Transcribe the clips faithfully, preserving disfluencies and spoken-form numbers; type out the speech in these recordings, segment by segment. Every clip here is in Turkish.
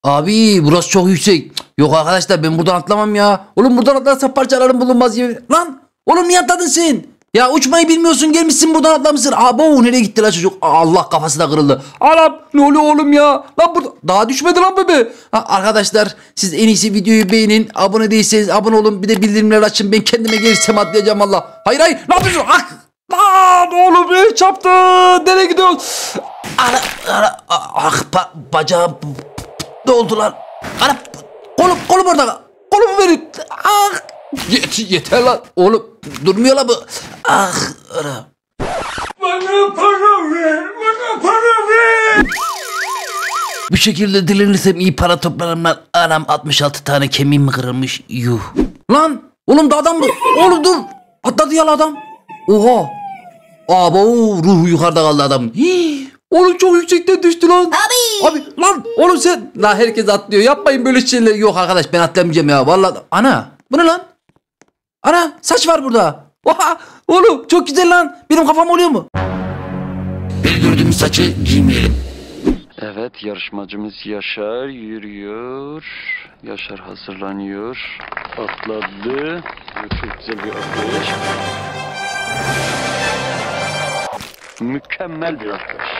Abi burası çok yüksek. Cık, yok arkadaşlar ben buradan atlamam ya. Oğlum buradan atlarsa parçalarım bulunmaz yemin. Lan oğlum niye atladın sen? Ya uçmayı bilmiyorsun gelmişsin buradan atlamışsın. Abo nereye gitti la çocuk? Allah kafası da kırıldı. Anam ne oluyor oğlum ya? Lan burada daha düşmedi lan bebe. Ha, arkadaşlar siz en iyisi videoyu beğenin. Abone değilseniz abone olun. Bir de bildirimleri açın. Ben kendime gelirsem atlayacağım Allah. Hayır hayır ne yapıyorsun? Ah! Lan oğlum beni çarptı. Nereye gidiyorsun? Ana, ana, ah ba, bacağım ne oldu lan? Ana kolum kolum orada. Kolumu verin. Ah! Yet, yeter lan. Oğlum durmuyor lan bu. Ah ana. Bana para ver. Bana para ver. Bu şekilde dilenirsem iyi para toplarım lan. Anam altmış altı tane kemiğim mi kırılmış? Yuh. Lan oğlum da adam mı? Oğlum dur. Atladı ya adam. Oha. Abo ruhu yukarıda kaldı adam. Hii. Oğlum çok yüksekten düştü lan. Abi. Abi lan oğlum sen. Lan herkes atlıyor. Yapmayın böyle şeyler. Yok arkadaş ben atlamayacağım ya. Vallahi. Ana. Bu ne lan? Ana saç var burada. Oha. Oğlum çok güzel lan. Benim kafam oluyor mu? Ben gördüğüm saçı giymeyelim. Evet yarışmacımız Yaşar yürüyor. Yaşar hazırlanıyor. Atladı. Çok güzel bir atlayış. Mükemmel bir atlayış.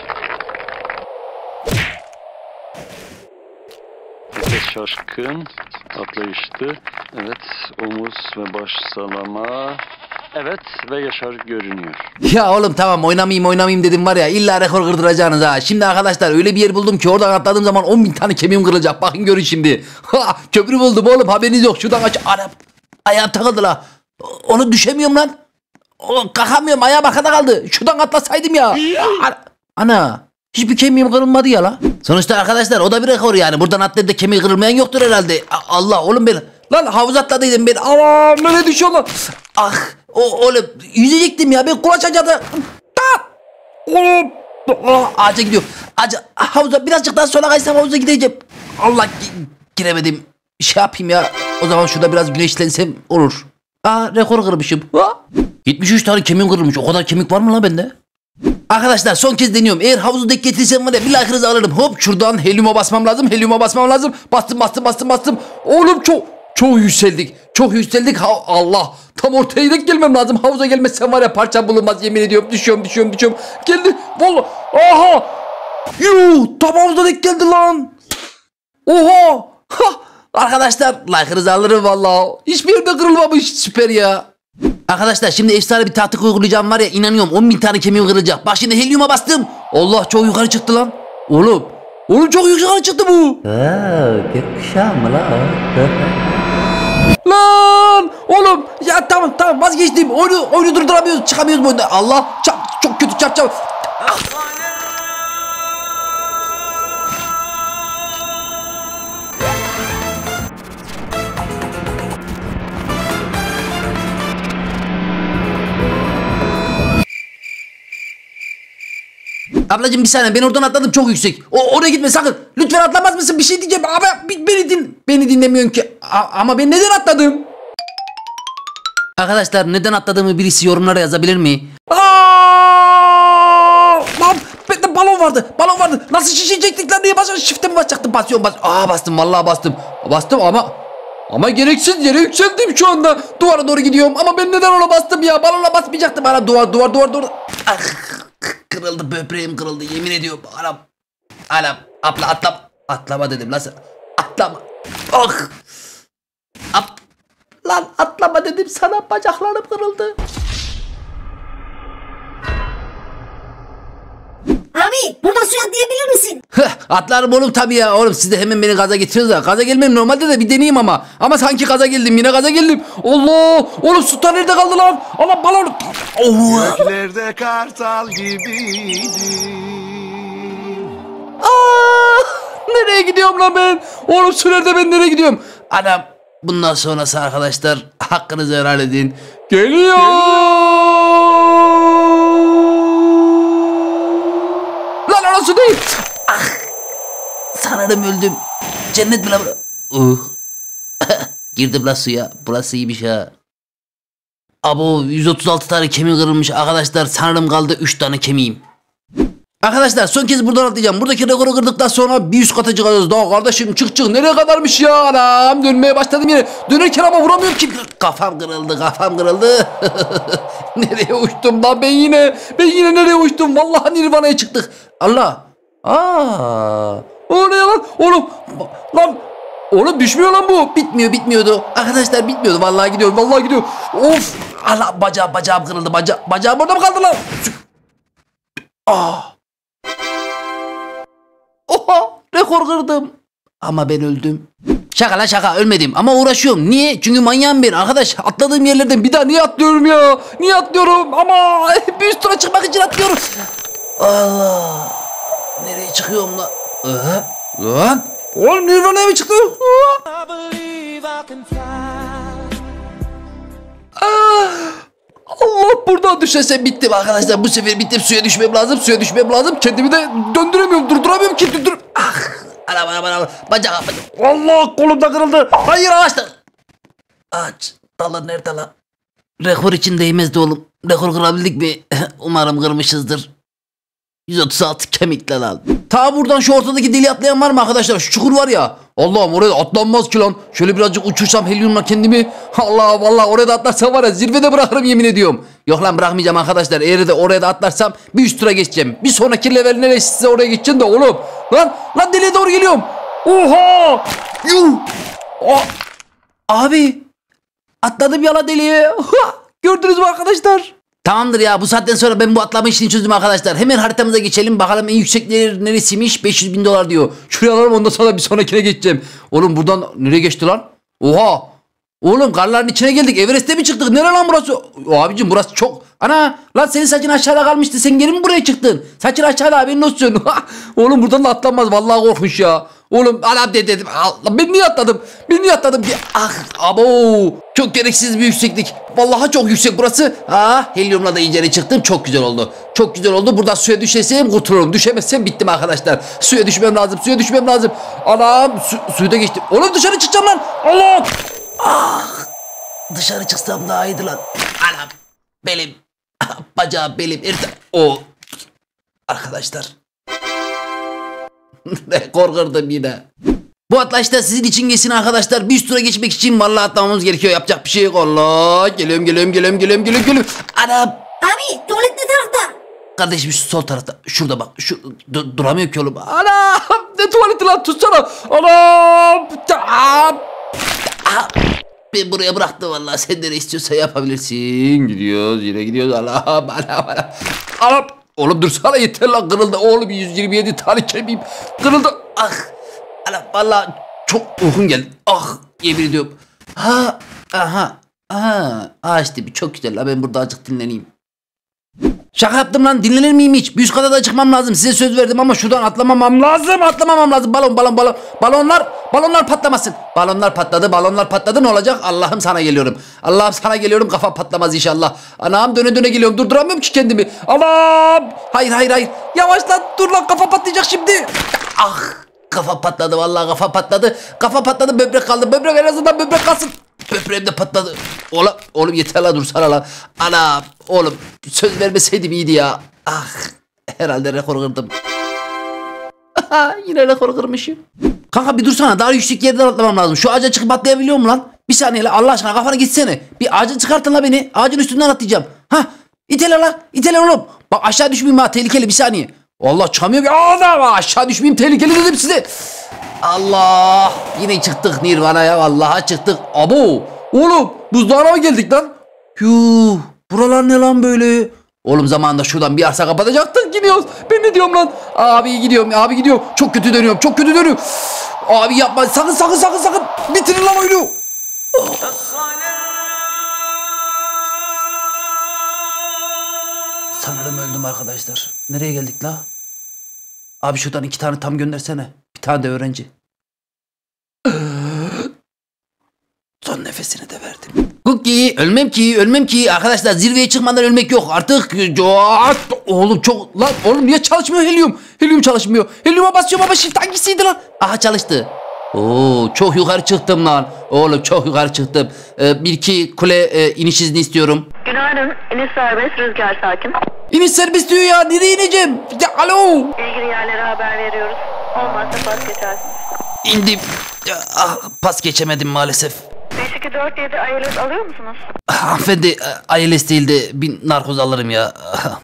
Herkes şaşkın. Atlayıştı. Evet omuz ve baş salama. Evet ve Yaşar görünüyor. Ya oğlum tamam oynamayayım oynamayayım dedim var ya illa rekor kırdıracaksınız ha. Şimdi arkadaşlar öyle bir yer buldum ki oradan atladığım zaman on bin tane kemiğim kırılacak. Bakın görün şimdi. Ha, köprü buldum oğlum haberiniz yok. Şuradan aç. Anam. Ayağım takıldı la. Onu düşemiyorum lan. O, kalkamıyorum ayağım arkada kaldı. Şuradan atlasaydım ya. Ana. Ana. Hiçbir kemiğim kırılmadı ya la. Sonuçta arkadaşlar o da bir rekor yani. Buradan atlayıp da kemiği kırılmayan yoktur herhalde. A Allah oğlum ben. Lan havuz atladıydım ben. Aman böyle düşüyor lan. Ah. O oğlum yüzecektim ya ben kulaç açacaktım. Oğlum. Oh, ağaca gidiyor. Ağaca havuza birazcık daha sola kaysam havuza gideceğim. Allah giremedim. Şey yapayım ya. O zaman şurada biraz güneşlensem olur. Aa rekor kırmışım. Ha? yetmiş üç tane kemiğim kırılmış. O kadar kemik var mı lan bende? Arkadaşlar son kez deniyorum. Eğer havuzu denk getirsem var ya bir like'ınızı alırım. Hop şuradan helyuma basmam lazım. Helyuma basmam lazım. Bastım bastım bastım bastım. Oğlum çok çok yükseldik. Çok yükseldik. Ha, Allah. Tam ortaya denk gelmem lazım. Havuza gelmezsem var ya parça bulunmaz yemin ediyorum. Düşüyorum düşüyorum düşüyorum. Geldi. Vallahi. Aha. Yuh. Tam havuza denk geldi lan. Oha. Ha. Arkadaşlar like'ınızı alırım vallahi. Hiçbir yerde kırılmamış. Süper ya. Arkadaşlar şimdi efsane bir taktik uygulayacağım var ya inanıyorum on bin tane kemiğim kırılacak. Bak şimdi helyuma bastım. Allah çok yukarı çıktı lan. Oğlum. Oğlum çok yukarı çıktı bu. Aa, gökkuşağı mı lan? Lan oğlum ya tamam tamam vazgeçtim. Oyunu, oyunu durduramıyoruz çıkamıyoruz bu oyunda. Allah çap çok kötü çap çap. Ah. Ablacığım bir saniye ben oradan atladım çok yüksek. O oraya gitme sakın. Lütfen atlamaz mısın? Bir şey diyeceğim. Ama beni din beni dinlemiyorsun ki. A ama ben neden atladım? Arkadaşlar neden atladığımı birisi yorumlara yazabilir mi? Aa! Lan bende balon vardı. Balon vardı. Nasıl şişecektik lan diye başa shift'e mi basacaktım? Basıyorum bas. Aa bastım vallahi bastım. Bastım ama ama gereksiz yere yükseldim şu anda. Duvara doğru gidiyorum ama ben neden ona bastım ya? Balona basmayacaktım. Bana duvar duvar duvar duvar. Ah. Kırıldı böbreğim kırıldı yemin ediyorum anam. Anam atla atlama. Atlama dedim lan sana. Atlama. Oh. At. Lan atlama dedim sana bacaklarım kırıldı. Abi buradan suya atlayabilir misin? Heh, atlarım oğlum tabii ya. Oğlum siz de hemen beni gaza getiriyorsunuz da. Gaza gelmem normalde de bir deneyeyim ama. Ama sanki gaza geldim yine gaza geldim. Allah. Oğlum su nerede kaldı lan? Allah balon. Oh. Göklerde kartal gibiydi. Aa, nereye gidiyorum lan ben? Oğlum su nerede ben nereye gidiyorum? Anam bundan sonrası arkadaşlar hakkınızı helal edin. Geliyor. Lan orası değil. Ah. Sanırım öldüm. Cennet bile bura. Uh. Girdim lan suya. Burası iyiymiş ha. Abo yüz otuz altı tane kemiğim kırılmış arkadaşlar. Sanırım kaldı üç tane kemiğim. Arkadaşlar son kez buradan atlayacağım. Buradaki rekoru kırdıktan sonra bir üst kata çıkacağız. Daha kardeşim çık çık. Nereye kadarmış ya? Anam dönmeye başladım yine. Dönerken ama vuramıyorum ki. Kafam kırıldı kafam kırıldı. Nereye uçtum lan ben yine? Ben yine nereye uçtum? Vallahi Nirvana'ya çıktık. Allah. Aa. O ne lan? Oğlum. Lan. Oğlum düşmüyor lan bu. Bitmiyor bitmiyordu. Arkadaşlar bitmiyordu. Vallahi gidiyor. Vallahi gidiyor. Of. Allah bacağım bacağım kırıldı. Baca bacağım orada mı kaldı lan? Ah. Oha. Rekor kırdım. Ama ben öldüm. Şaka la şaka ölmedim ama uğraşıyorum. Niye? Çünkü manyağım ben arkadaş. Atladığım yerlerden bir daha niye atlıyorum ya? Niye atlıyorum? Ama bir üst tura çıkmak için atlıyorum. Allah. Nereye çıkıyorum lan? Aha. Lan. Oğlum Nirvana'ya mı çıktı? Ah. Allah buradan düşesem bittim arkadaşlar. Bu sefer bittim. Suya düşmem lazım. Suya düşmem lazım. Kendimi de döndüremiyorum. Durduramıyorum ki. Döndür. Ah. Anam anam anam. Bacak. Allah kolum da kırıldı. Hayır ağaçta. Ağaç. Dalı nerede lan? Rekor için değmezdi oğlum. Rekor kırabildik mi? Umarım kırmışızdır. yüz otuz altı kemikle lan. Ta buradan şu ortadaki deli atlayan var mı arkadaşlar? Şu çukur var ya. Allah'ım oraya atlanmaz ki lan. Şöyle birazcık uçursam helyumla kendimi. Allah vallahi oraya da atlarsam var ya zirvede bırakırım yemin ediyorum. Yok lan bırakmayacağım arkadaşlar. Eğer de oraya da atlarsam bir üst tura geçeceğim. Bir sonraki level neresi oraya geçeceğim de oğlum. Lan lan deliye doğru geliyorum. Oha. Yuh. Oh. Abi. Atladım yala deliye. Gördünüz mü arkadaşlar? Tamamdır ya bu saatten sonra ben bu atlama işini çözdüm arkadaşlar. Hemen haritamıza geçelim bakalım en yüksek yer neresiymiş. beş yüz bin dolar diyor. Şuraya alalım ondan sonra bir sonrakine geçeceğim. Oğlum buradan nereye geçti lan? Oha. Oğlum karların içine geldik. Everest'e mi çıktık? Nere lan burası? O, abicim burası çok. Ana lan senin saçın aşağıda kalmıştı. Sen geri mi buraya çıktın? Saçın aşağıda haberin olsun. Oğlum buradan da atlanmaz. Vallahi korkunç ya. Oğlum anam de dedim. Allah, ben niye atladım? Ben niye atladım ki? Ah abo. Çok gereksiz bir yükseklik. Vallahi çok yüksek burası. Ah helyumla da iyicene çıktım. Çok güzel oldu. Çok güzel oldu. Buradan suya düşesem kurtulurum. Düşemezsem bittim arkadaşlar. Suya düşmem lazım. Suya düşmem lazım. Anam su, suyu da geçtim. Oğlum dışarı çıkacağım lan. Allah. Ah. Dışarı çıksam daha iyiydi lan. Anam. Belim. Bacağım belim. Ertem. O. Arkadaşlar. Rekor kırdım yine. Bu atlayışta sizin için geçsin arkadaşlar. Bir üst tura geçmek için vallahi atlamamız gerekiyor. Yapacak bir şey yok. Allah. Geliyorum geliyorum geliyorum geliyorum geliyorum geliyorum. Anam. Abi tuvalet ne tarafta? Kardeşim şu sol tarafta. Şurada bak. Şu dur, duramıyor ki oğlum. Anam. Ne tuvaleti lan tutsana. Anam. Tamam. Ben buraya bıraktım vallahi. Sen de ne istiyorsan yapabilirsin. Gidiyoruz yine gidiyoruz. Anam anam anam. Anam. Oğlum dursana yeter lan kırıldı. Oğlum yüz yirmi yedi tane kemiğim kırıldı. Ah. Anam vallahi çok uykum geldi. Ah yemin ediyorum. Ha. Aha. Aha. Ağaç dibi çok güzel la ben burada azıcık dinleneyim. Şaka yaptım lan dinlenir miyim hiç? Bir üst kata da çıkmam lazım. Size söz verdim ama şuradan atlamamam lazım. Atlamamam lazım. Balon balon balon. Balonlar balonlar patlamasın. Balonlar patladı. Balonlar patladı. Ne olacak? Allah'ım sana geliyorum. Allah'ım sana geliyorum. Kafa patlamaz inşallah. Anam döne döne geliyorum. Durduramıyorum ki kendimi. Anam. Hayır hayır hayır. Yavaş lan. Dur lan kafa patlayacak şimdi. Ah. Kafa patladı vallahi kafa patladı. Kafa patladı böbrek kaldı. Böbrek en azından böbrek kalsın. Böbreğim de patladı. Oğlum, oğlum yeter la dursana la. Ana oğlum söz vermeseydim iyiydi ya. Ah herhalde rekor kırdım. Aha, yine rekor kırmışım. Kanka bir dursana daha yüksek yerden atlamam lazım. Şu ağaca çıkıp atlayabiliyor mu lan? Bir saniye la Allah aşkına kafana gitsene. Bir ağaca çıkartın la beni. Ağacın üstünden atlayacağım. Hah itele la itele oğlum. Bak aşağı düşmeyeyim ha tehlikeli bir saniye. Allah çıkamıyor. Aa, aşağı düşmeyeyim tehlikeli dedim size. Allah yine çıktık Nirvana'ya vallahi çıktık. Abo oğlum buzdağına mı geldik lan? Yuh buralar ne lan böyle? Oğlum zamanında şuradan bir arsa kapatacaktık gidiyoruz. Ben ne diyorum lan? Abi gidiyorum abi gidiyorum. Çok kötü dönüyorum çok kötü dönüyorum. Abi yapma sakın sakın sakın sakın. Bitirin lan oyunu. Oh. Sanırım öldüm arkadaşlar. Nereye geldik la? Abi şuradan iki tane tam göndersene. Bir tane de öğrenci. Son nefesini de verdim. Cookie ölmem ki ölmem ki. Arkadaşlar zirveye çıkmadan ölmek yok. Artık oğlum çok lan oğlum niye çalışmıyor helyum? Helyum çalışmıyor. Helyuma basıyorum ama shift hangisiydi lan? Aha çalıştı. Oo çok yukarı çıktım lan. Oğlum çok yukarı çıktım. Ee, bir iki kule e, iniş izni istiyorum. Günaydın. İniş serbest, rüzgar sakin. İniş serbest diyor ya. Nereye ineceğim? Ya, alo. İlgili yerlere haber veriyoruz. Olmazsa pas geçersiniz. İndim. Ya, ah, pas geçemedim maalesef. beş iki dört yedi I L S alıyor musunuz? Hanımefendi I L S değil de bir narkoz alırım ya.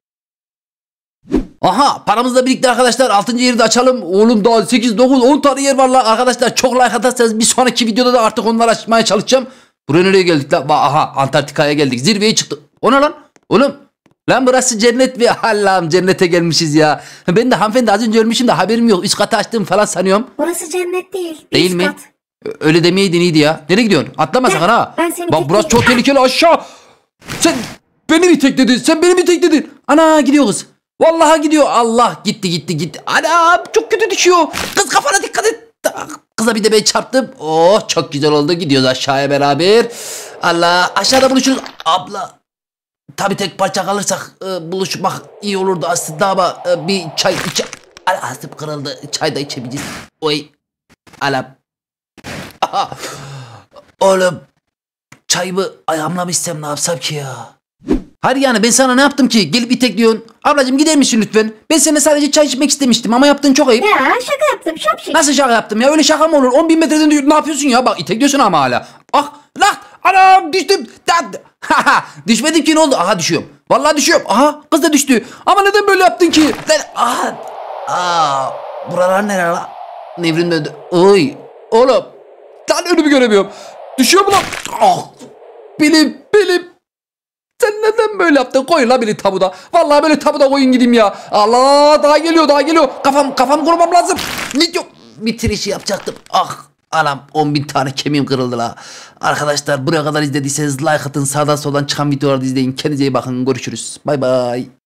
Aha paramızla birlikte arkadaşlar altıncı yeri de açalım. Oğlum daha sekiz dokuz on tane yer var la. Arkadaşlar çok like atarsanız bir sonraki videoda da artık onları açmaya çalışacağım. Buraya nereye geldik la? Aha Antarktika'ya geldik. Zirveye çıktık. O ne lan? Oğlum. Lan burası cennet bir Allah'ım cennete gelmişiz ya. Ben de hanımefendi az önce ölmüşüm de haberim yok. Üst katı açtım falan sanıyorum. Burası cennet değil. Değil üst mi? kat. Öyle demeyeydin iyiydi ya. Nereye gidiyorsun? Atlama sakın ha. ben seni Bak burası çok tekleyeyim. tehlikeli aşağı. Sen beni mi tekledin? Sen beni mi tekledin? Ana gidiyor kız. Vallahi gidiyor. Allah gitti gitti gitti. Ana çok kötü düşüyor. Kız kafana dikkat et. Kıza bir de ben çarptım. Oh çok güzel oldu. Gidiyoruz aşağıya beraber. Allah aşağıda buluşuruz. Abla. Tabi tek parça kalırsak e, buluşmak iyi olurdu aslında ama e, bir çay içe... Ala asıp kırıldı. Çay da içebiliriz. Oy. Alam. Aha. Oğlum. Çayımı ayağımla mı içsem ne yapsam ki ya? Hayır yani ben sana ne yaptım ki? Gelip itekliyorsun. Ablacığım gider misin lütfen? Ben seninle sadece çay içmek istemiştim ama yaptığın çok ayıp. Ya şaka yaptım şapşik. Nasıl şaka yaptım ya? Öyle şaka mı olur? on bin metreden diyor. Ne yapıyorsun ya? Bak itekliyorsun ama hala. Ah lan anam düştüm. Haha düşmedim ki ne oldu? Aha düşüyorum. Vallahi düşüyorum. Aha kız da düştü. Ama neden böyle yaptın ki? Lan aha. Aa, buralar nere la? Nevrim döndü. Oy. Oğlum. Lan önümü göremiyorum. Düşüyor mu lan? Ah. Bilim bilim. Sen neden böyle yaptın? Koy la beni tabuda. Vallahi böyle tabuda koyun gideyim ya. Allah daha geliyor daha geliyor. Kafam kafam kurmam lazım. Ne diyor? Bitirişi yapacaktım. Ah anam on bin tane kemiğim kırıldı la. Arkadaşlar buraya kadar izlediyseniz like atın. Sağdan soldan çıkan videoları izleyin. Kendinize iyi bakın. Görüşürüz. Bay bay.